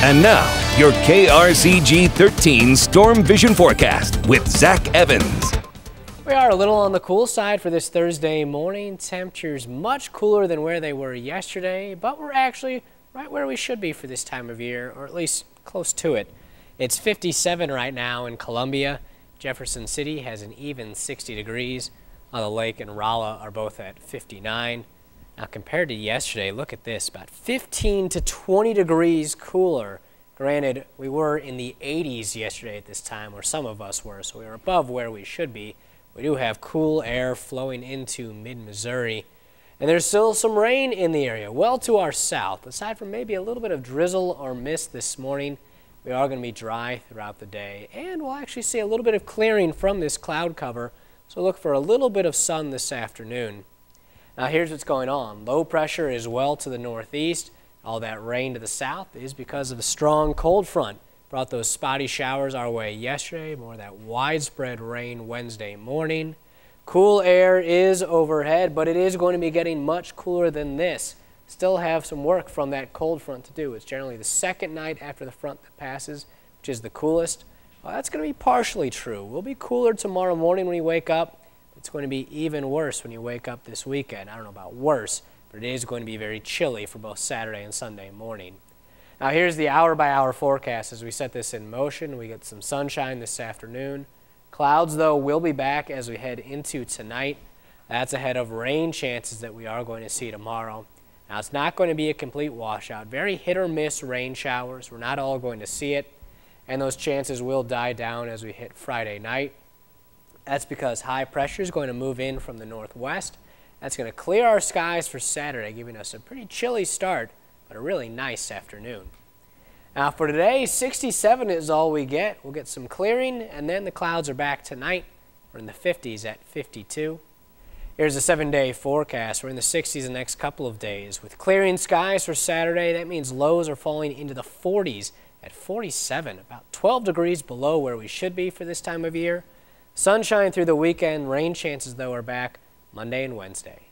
And now, your KRCG 13 Storm Vision Forecast with Zach Evans. We are a little on the cool side for this Thursday morning. Temperatures much cooler than where they were yesterday, but we're actually right where we should be for this time of year, or at least close to it. It's 57 right now in Columbia. Jefferson City has an even 60 degrees. On the lake and Rolla are both at 59. Now compared to yesterday, look at this, about 15 to 20 degrees cooler. Granted, we were in the 80s yesterday at this time, or some of us were, so we were above where we should be. We do have cool air flowing into mid-Missouri, and there's still some rain in the area, well to our south. Aside from maybe a little bit of drizzle or mist this morning, we are going to be dry throughout the day, and we'll actually see a little bit of clearing from this cloud cover, so look for a little bit of sun this afternoon. Now here's what's going on. Low pressure is well to the northeast. All that rain to the south is because of a strong cold front. Brought those spotty showers our way yesterday, more of that widespread rain Wednesday morning. Cool air is overhead, but it is going to be getting much cooler than this. Still have some work from that cold front to do. It's generally the second night after the front that passes, which is the coolest. Well, that's going to be partially true. We'll be cooler tomorrow morning when you wake up. It's going to be even worse when you wake up this weekend. I don't know about worse, but it is going to be very chilly for both Saturday and Sunday morning. Now here's the hour-by-hour forecast. As we set this in motion, we get some sunshine this afternoon. Clouds, though, will be back as we head into tonight. That's ahead of rain chances that we are going to see tomorrow. Now it's not going to be a complete washout. Very hit-or-miss rain showers. We're not all going to see it, and those chances will die down as we hit Friday night. That's because high pressure is going to move in from the northwest. That's going to clear our skies for Saturday, giving us a pretty chilly start, but a really nice afternoon. Now for today, 67 is all we get. We'll get some clearing, and then the clouds are back tonight. We're in the 50s at 52. Here's a 7-day forecast. We're in the 60s the next couple of days. With clearing skies for Saturday, that means lows are falling into the 40s at 47, about 12 degrees below where we should be for this time of year. Sunshine through the weekend. Rain chances, though, are back Monday and Wednesday.